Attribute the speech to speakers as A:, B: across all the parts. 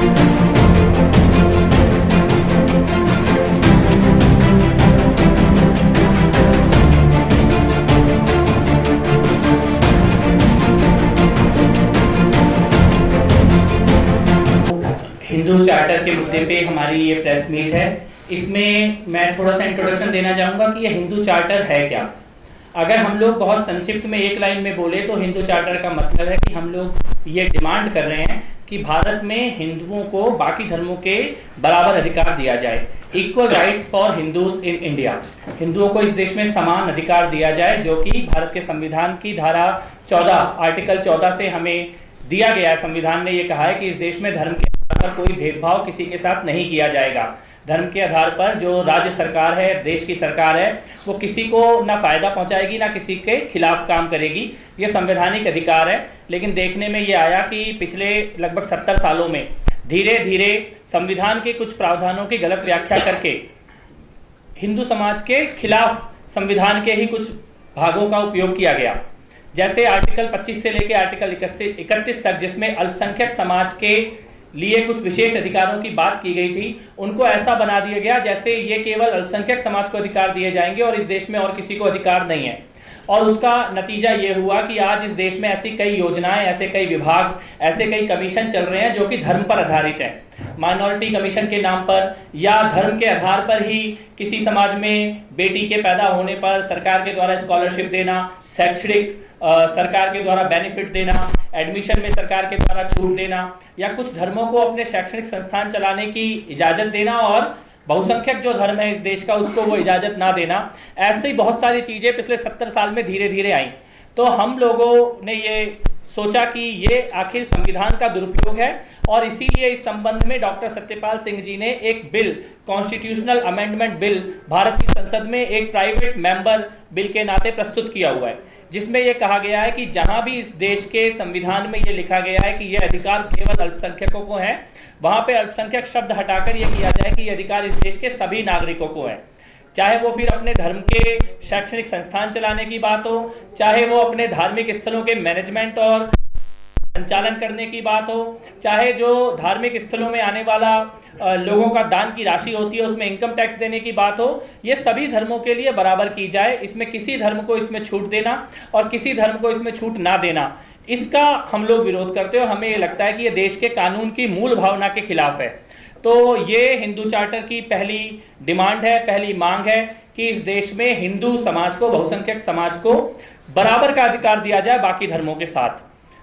A: Hindu charter के मुद्दे पे हमारी ये प्रेस मीट है। इसमें मैं थोड़ा सा इंट्रोडक्शन देना चाहूँगा कि ये हिंदू चार्टर है क्या। अगर हम लोग बहुत संक्षिप्त में एक लाइन में बोले तो हिंदू चार्टर का मतलब है कि हम लोग ये डिमांड कर रहे हैं कि भारत में हिंदुओं को बाकी धर्मों के बराबर अधिकार दिया जाए, equal rights for Hindus in India. हिंदुओं को इस देश में समान अधिकार दिया जाए जो कि भारत के संविधान की धारा 14 आर्टिकल 14 से हमें दिया गया है। संविधान ने ये कहा है कि इस देश में धर्म के आधार पर कोई भेदभाव किसी के साथ नहीं किया जाएगा। धर्म के आधार पर जो राज्य सरकार है, देश की सरकार है, वो किसी को ना फायदा पहुंचाएगी ना किसी के खिलाफ काम करेगी। ये संवैधानिक अधिकार है। लेकिन देखने में ये आया कि पिछले लगभग 70 सालों में धीरे धीरे संविधान के कुछ प्रावधानों की गलत व्याख्या करके हिंदू समाज के खिलाफ संविधान के ही कुछ भागों का उपयोग किया गया। जैसे आर्टिकल 25 से लेकर आर्टिकल 31 तक, जिसमें अल्पसंख्यक समाज के लिए कुछ विशेष अधिकारों की बात की गई थी, उनको ऐसा बना दिया गया जैसे ये केवल अल्पसंख्यक समाज को अधिकार दिए जाएंगे और इस देश में और किसी को अधिकार नहीं है। और उसका नतीजा ये हुआ कि आज इस देश में ऐसी कई योजनाएं, ऐसे कई विभाग, ऐसे कई कमीशन चल रहे हैं जो कि धर्म पर आधारित हैं। माइनॉरिटी कमीशन के नाम पर या धर्म के आधार पर ही किसी समाज में बेटी के पैदा होने पर सरकार के द्वारा स्कॉलरशिप देना, शैक्षणिक सरकार के द्वारा बेनिफिट देना, एडमिशन में सरकार के द्वारा छूट देना, या कुछ धर्मों को अपने शैक्षणिक संस्थान चलाने की इजाजत देना और बहुसंख्यक जो धर्म है इस देश का उसको वो इजाजत ना देना। ऐसे ही बहुत सारी चीजें पिछले 70 साल में धीरे धीरे आई। तो हम लोगों ने ये सोचा कि ये आखिर संविधान का दुरुपयोग है और इसीलिए इस संबंध में डॉक्टर सत्यपाल सिंह जी ने एक bill, constitutional amendment bill, Bharat की संसद में एक प्राइवेट मेंबर बिल के नाते प्रस्तुत किया हुआ है, जिसमें यह कहा गया है कि जहां भी इस देश के संविधान में ये लिखा गया है कि यह अधिकार केवल अल्पसंख्यकों को है, वहां पे अल्पसंख्यक शब्द हटाकर यह किया जाए कि यह अधिकार इस देश के सभी नागरिकों को है। चाहे वो फिर अपने धर्म के शैक्षणिक संस्थान चलाने की बात हो, चाहे वो अपने धार्मिक स्थलों के मैनेजमेंट और संचालन करने की बात हो, चाहे जो धार्मिक स्थलों में आने वाला लोगों का दान की राशि होती है उसमें इनकम टैक्स देने की बात हो, ये सभी धर्मों के लिए बराबर की जाए। इसमें किसी धर्म को इसमें छूट देना और किसी धर्म को इसमें छूट ना देना, इसका हम लोग विरोध करते हैं और हमें ये लगता है कि ये देश के कानून की मूल भावना के खिलाफ है। तो ये हिंदू चार्टर की पहली डिमांड है, पहली मांग है कि इस देश में हिंदू समाज को, बहुसंख्यक समाज को बराबर का अधिकार दिया जाए बाकी धर्मों के साथ।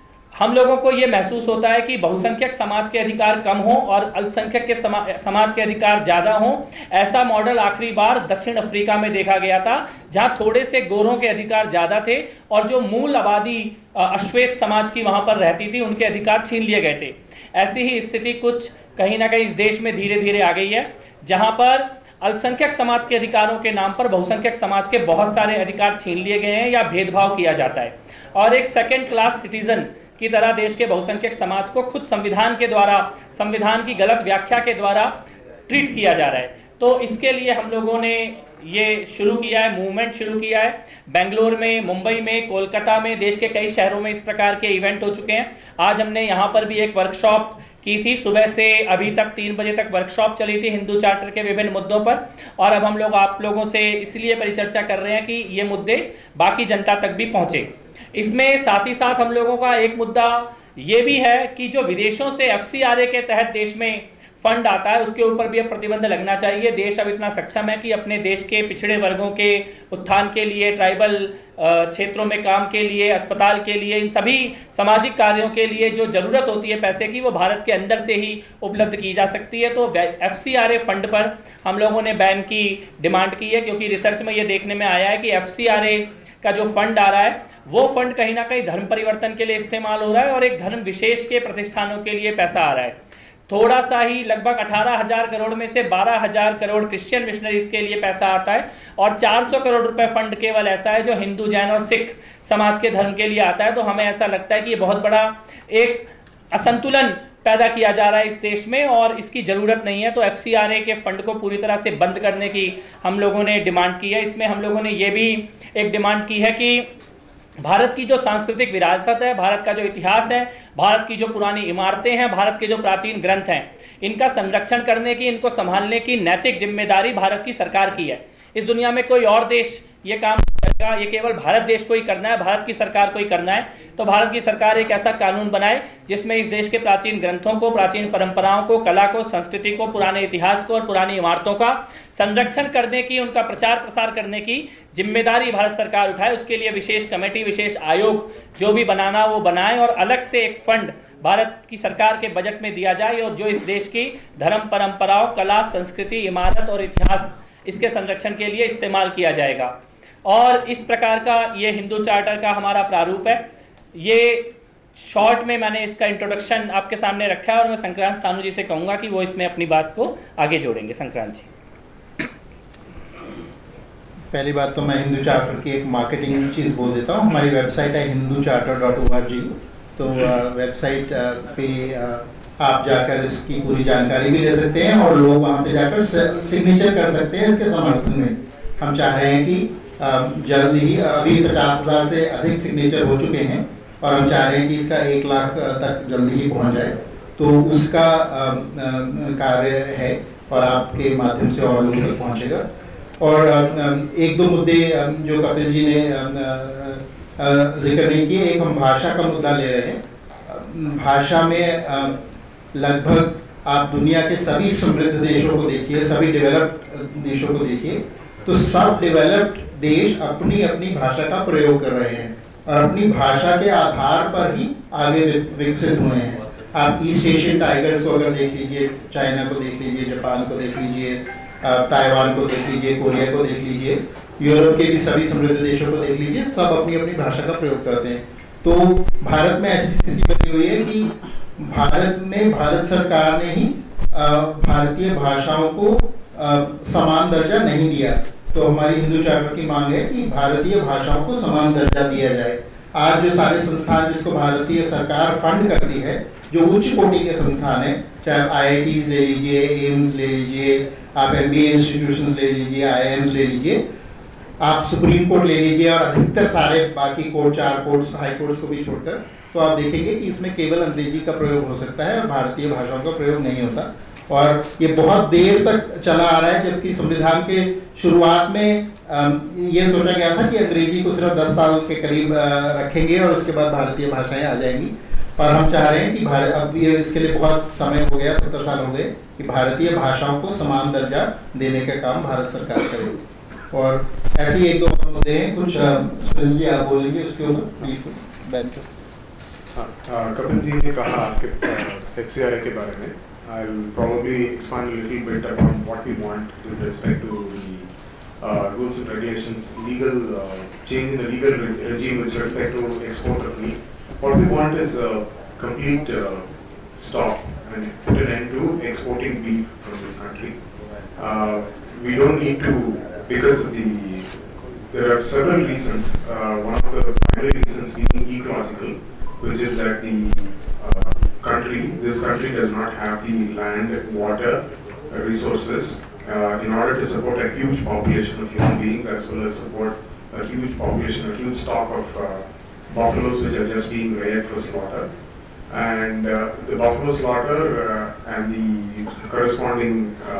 A: हम लोगों को यह महसूस होता है कि बहुसंख्यक समाज के अधिकार कम हो और अल्पसंख्यक के समाज के अधिकार ज्यादा हो। ऐसा मॉडल आखिरी बार दक्षिण अफ्रीका में देखा गया था, जहां थोड़े से गोरों के अधिकार ज्यादा थे और जो मूल आबादी अश्वेत समाज की वहां पर रहती थी उनके अधिकार छीन लिए गए थे। ऐसी ही स्थिति कुछ कहीं ना कहीं इस देश में धीरे धीरे आ गई है, जहां पर अल्पसंख्यक समाज के अधिकारों के नाम पर बहुसंख्यक समाज के बहुत सारे अधिकार छीन लिए गए हैं या भेदभाव किया जाता है और एक सेकेंड क्लास सिटीजन की तरह देश के बहुसंख्यक समाज को खुद संविधान के द्वारा, संविधान की गलत व्याख्या के द्वारा ट्रीट किया जा रहा है। तो इसके लिए हम लोगों ने ये शुरू किया है, मूवमेंट शुरू किया है। बेंगलोर में, मुंबई में, कोलकाता में, देश के कई शहरों में इस प्रकार के इवेंट हो चुके हैं। आज हमने यहाँ पर भी एक वर्कशॉप की थी, सुबह से अभी तक 3 बजे तक वर्कशॉप चली थी हिंदू चार्टर के विभिन्न मुद्दों पर। और अब हम लोग आप लोगों से इसलिए परिचर्चा कर रहे हैं कि ये मुद्दे बाकी जनता तक भी पहुंचे। इसमें साथ ही साथ हम लोगों का एक मुद्दा ये भी है कि जो विदेशों से FCRA के तहत देश में फंड आता है उसके ऊपर भी अब प्रतिबंध लगना चाहिए। देश अब इतना सक्षम है कि अपने देश के पिछड़े वर्गों के उत्थान के लिए, ट्राइबल क्षेत्रों में काम के लिए, अस्पताल के लिए, इन सभी सामाजिक कार्यों के लिए जो जरूरत होती है पैसे की, वो भारत के अंदर से ही उपलब्ध की जा सकती है। तो FCRA फंड पर हम लोगों ने बैन की डिमांड की है, क्योंकि रिसर्च में ये देखने में आया है कि FCRA का जो फंड आ रहा है वो फंड कहीं ना कहीं धर्म परिवर्तन के लिए इस्तेमाल हो रहा है और एक धर्म विशेष के प्रतिष्ठानों के लिए पैसा आ रहा है। थोड़ा सा ही, लगभग 18,000 करोड़ में से 12,000 करोड़ क्रिश्चियन मिशनरीज के लिए पैसा आता है और 400 करोड़ रुपए फंड केवल ऐसा है जो हिंदू, जैन और सिख समाज के धर्म के लिए आता है। तो हमें ऐसा लगता है कि ये बहुत बड़ा एक असंतुलन पैदा किया जा रहा है इस देश में और इसकी जरूरत नहीं है। तो FCRA के फंड को पूरी तरह से बंद करने की हम लोगों ने डिमांड की है। इसमें हम लोगों ने ये भी एक डिमांड की है कि भारत की जो सांस्कृतिक विरासत है, भारत का जो इतिहास है, भारत की जो पुरानी इमारतें हैं, भारत के जो प्राचीन ग्रंथ हैं, इनका संरक्षण करने की, इनको संभालने की नैतिक जिम्मेदारी भारत की सरकार की है। इस दुनिया में कोई और देश ये काम करेगा, ये केवल भारत देश को ही करना है, भारत की सरकार को ही करना है। तो भारत की सरकार एक ऐसा कानून बनाए जिसमें इस देश के प्राचीन ग्रंथों को, प्राचीन परंपराओं को, कला को, संस्कृति को, पुराने इतिहास को और पुरानी इमारतों का संरक्षण करने की, उनका प्रचार प्रसार करने की जिम्मेदारी भारत सरकार उठाए। उसके लिए विशेष कमेटी, विशेष आयोग जो भी बनाना वो बनाए और अलग से एक फंड भारत की सरकार के बजट में दिया जाए और जो इस देश की धर्म परंपराओं, कला, संस्कृति, इमारत और इतिहास, इसके संरक्षण के लिए इस्तेमाल किया जाएगा। और इस प्रकार का ये हिंदू चार्टर का हमारा प्रारूप है। ये शॉर्ट में मैंने इसका इंट्रोडक्शन आपके सामने रखा है और मैं संक्रांत सानू जी से कहूँगा कि वो इसमें अपनी बात को आगे जोड़ेंगे। संक्रांत जी।
B: पहली बात तो मैं हिंदू चार्टर की एक मार्केटिंग चीज़ बोल देता हूँ। हमारी वेबसाइट है hindocharter.org। तो वेबसाइट पे आप जाकर इसकी पूरी जानकारी भी ले सकते हैं और लोग वहाँ पे जाकर सिग्नेचर कर सकते हैं इसके समर्थन में। हम चाह रहे हैं कि जल्द ही, अभी 50,000 से अधिक सिग्नेचर हो चुके हैं और हम चाह रहे हैं कि इसका 1 लाख तक जल्दी ही पहुँच जाए। तो उसका कार्य है और आपके माध्यम से और लोगों तक पहुँचेगा। और 1-2 मुद्दे जो कपिल जी ने जिक्र नहीं किए, एक हम भाषा का मुद्दा ले रहे हैं। भाषा में लगभग आप दुनिया के सभी समृद्ध देशों को देखिए, सभी डेवलप्ड देशों को देखिए, तो सब डेवलप्ड देश अपनी अपनी भाषा का प्रयोग कर रहे हैं और अपनी भाषा के आधार पर ही आगे विकसित हुए हैं। आप ईस्ट एशियन टाइगर्स को अगर देख लीजिए, चाइना को देख लीजिए, जापान को देख लीजिए, ताइवान को देख लीजिए, कोरिया को देख लीजिए, यूरोप के भी सभी समृद्ध देशों को देख लीजिए, सब अपनी अपनी भाषा का प्रयोग करते हैं। तो भारत में ऐसी स्थिति बनी हुई है कि भारत सरकार ने ही भारतीय भाषाओं को समान दर्जा नहीं दिया। तो हमारी हिंदू चार्टर की मांग है कि भारतीय भाषाओं को समान दर्जा दिया जाए। आज जो सारे संस्थान जिसको भारतीय सरकार फंड करती है, जो उच्च कोटि के संस्थान हैं, चाहे IITs ले लीजिए, एम्स ले लीजिए, आप MBA इंस्टीट्यूशंस ले लीजिए, IIMs ले लीजिए, आप सुप्रीम कोर्ट ले लीजिए और अधिकतर सारे बाकी कोर्ट, 4 कोर्ट्स, हाई कोर्ट्स को भी छोड़कर, तो आप देखेंगे कि इसमें केवल अंग्रेजी का प्रयोग हो सकता है और भारतीय भाषाओं का प्रयोग नहीं होता। और ये बहुत देर तक चला आ रहा है, जबकि संविधान के शुरुआत में ये सोचा गया था कि अंग्रेजी को सिर्फ 10 साल के करीब रखेंगे और उसके बाद भारतीय भाषाएं आ जाएंगी। और हम चाह रहे हैं कि भारत, अब ये इसके लिए बहुत समय हो गया, 70 साल हो गए, कि भारतीय भाषाओं को समान दर्जा देने का काम भारत सरकार करेगी। और ऐसे ही 1-2 मुद्दे हैं, कुछ जी आप बोलेंगे उसके ऊपर।
C: कपिल जी ने कहा आपके FCRA के बारे में। I'll probably expand a little bit about what we want with respect to the rules and regulations, change in the legal regime with respect to export of meat. What we want is a complete stop and put an end to exporting beef from this country. We don't need to, because of there are several reasons. One of the primary reasons being ecological, which is that this country does not have the land, water, resources in order to support a huge population of human beings, as well as support a huge population, a huge stock of buffaloes which are just being reared for slaughter. And the buffalo slaughter and the corresponding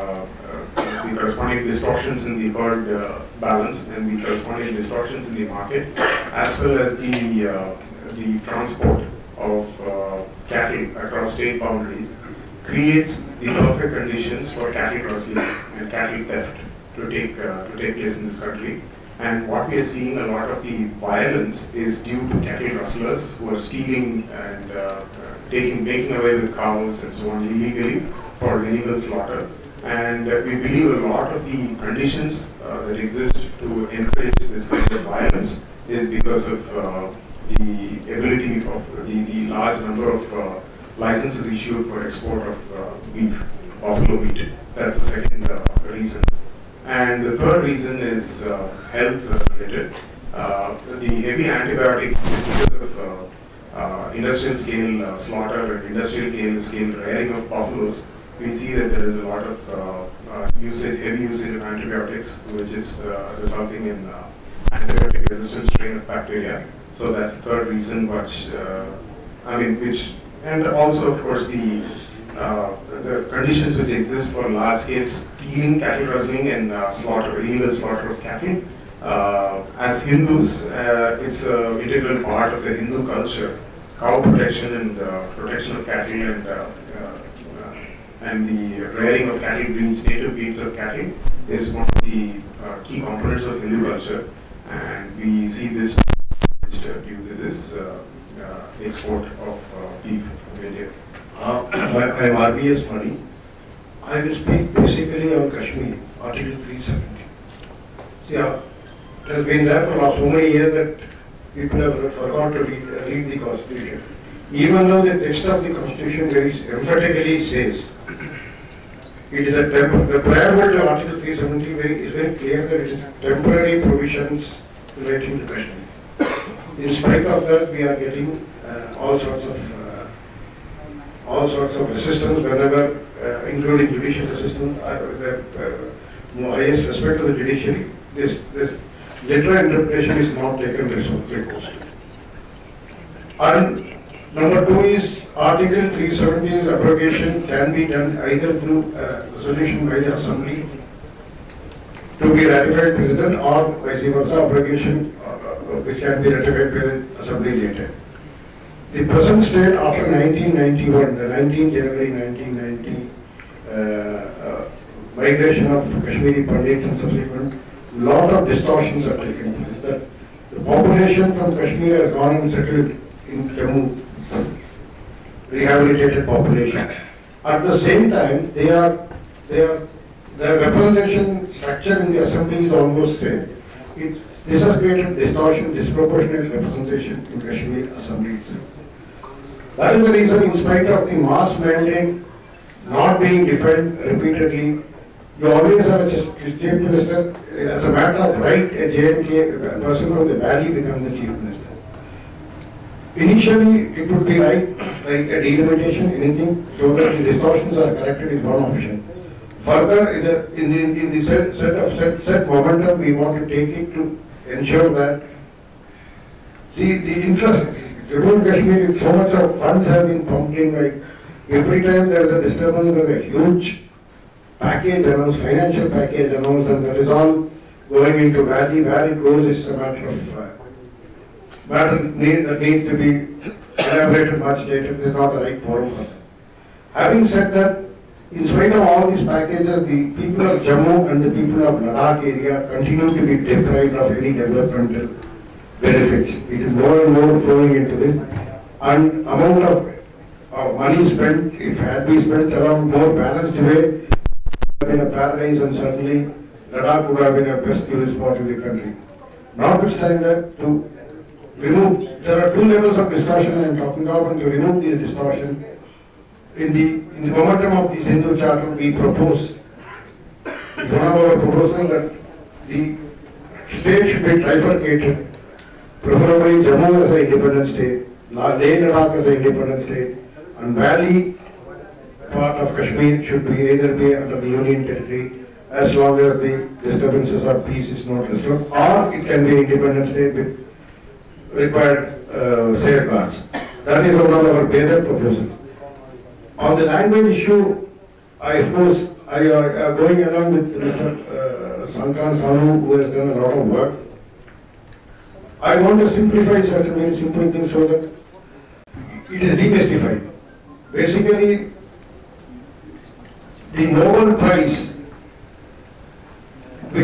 C: distortions in the herd balance and the corresponding distortions in the market, as well as the transport of cattle across state boundaries, creates the perfect conditions for cattle rustling and cattle theft to take place in this country. And what we are seeing, a lot of the violence is due to cattle rustlers who are stealing and making away with cows and so on illegally for illegal slaughter. And we believe a lot of the conditions that exist to encourage this kind of violence is because of the ability of the large number of licenses issued for export of beef, buffalo meat. That's the second reason. And the third reason is health related. The heavy antibiotic because of industrial scale slaughter and industrial scale rearing of buffaloes, we see that there is a lot of heavy usage of antibiotics, which is resulting in antibiotic resistant strain of bacteria. So that's the third reason which, and also of course the conditions which exist for large-scale stealing, cattle rustling, and illegal slaughter of cattle. As Hindus, it's an integral part of the Hindu culture. Cow protection and protection of cattle and the rearing of cattle breeds, native breeds of cattle, is one of the key components of Hindu culture, and we see this due to this export of beef from India.
D: I am RBS Mani. I will speak basically on Kashmir, Article 370. See, it has been there for so many years that people have forgot to read the Constitution. Even though the text of the Constitution very emphatically says, it is the preamble to Article 370 is very clear that it is temporary provisions relating to Kashmir. In spite of that, we are getting all sorts of resistance whenever, including judicial resistance. Highest respect to the judiciary. This literal interpretation is not taken seriously. And number two is Article 370's abrogation can be done either through resolution by the Assembly to be ratified President, or vice versa, abrogation which can be ratified by the Assembly later. The present state after 1991, the 19th January 1990 migration of Kashmiri Pandits and subsequent, lot of distortions are taken place. That the population from Kashmir has gone and settled in Jammu, rehabilitated population. At the same time, their representation structure in the Assembly is almost same. This has created distortion, disproportionate representation in Kashmir Assembly itself. That is the reason, in spite of the mass mandate not being defined repeatedly, you always have a chief minister, as a matter of right, a JNK person from the valley becomes the chief minister. Initially, it would be right, like a delimitation, anything, so that the distortions are corrected is one option. Further, in the set momentum, we want to take it to ensure that, see, the interest, Jammu and Kashmir, so much of funds have been pumped in, like every time there is a disturbance, there is a huge package announced, financial package announced, and that is all going into valley. Where it goes is a matter of that needs to be elaborated much later. This is not the right forum for that. Having said that, in spite of all these packages, the people of Jammu and the people of Ladakh area continue to be deprived of any developmental benefits. It is more and more flowing into this, and amount of money spent, if had been spent around more balanced way, been a paradise, and certainly Ladakh would have been a best tourist spot in the country. Notwithstanding that, to remove, there are two levels of distortion I am talking about, and to remove this distortion, in the momentum of this Hindu Charter, we propose, it's one of our proposals that the state should be trifurcated, preferably Jammu as an independent state, Leh Ladakh as an independent state, and valley part of Kashmir should be either be under the union territory as long as the disturbances of peace is not restored, or it can be independent state with required safeguards. That is one of our better proposals. On the language issue, I suppose I am going along with Mr. Sankran Sanu, who has done a lot of work. I want to simplify certain very simple things so that it is demystified. Basically, the Nobel Prize, at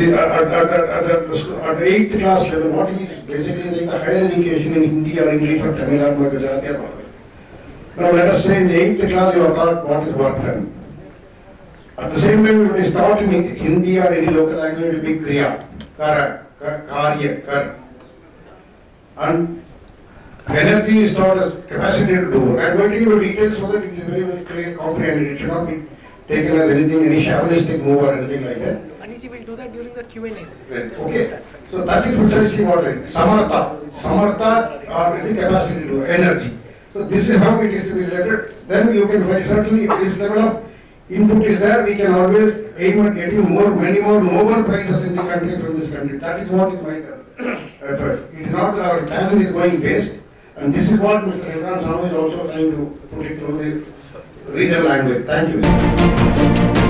D: the 8th class level, what is basically the higher education in Hindi or English or Tamil or Gujarati or whatever. Now let us say in the 8th class you are taught what is work done. At the same time, if it is taught in Hindi or any local language, it will be Kriya, Kara, Karya, Kar. And energy is taught as capacity to do work. I am going to give you details so that it is very, very clear, comprehended. It should not be taken as anything, any shamanistic move or anything like that.
E: Aniji will do that during the Q&As.
D: Okay. So that is precisely what it is. Samartha. Samartha or the capacity to do, energy. So this is how it is to be related. Then you can find, certainly if this level of input is there, we can always aim at getting many more Nobel prizes in the country from this country. That is what is my effort. It is not that our talent is going waste, and this is what Mr. Imran Samu is also trying to put it through the regional language. Thank you.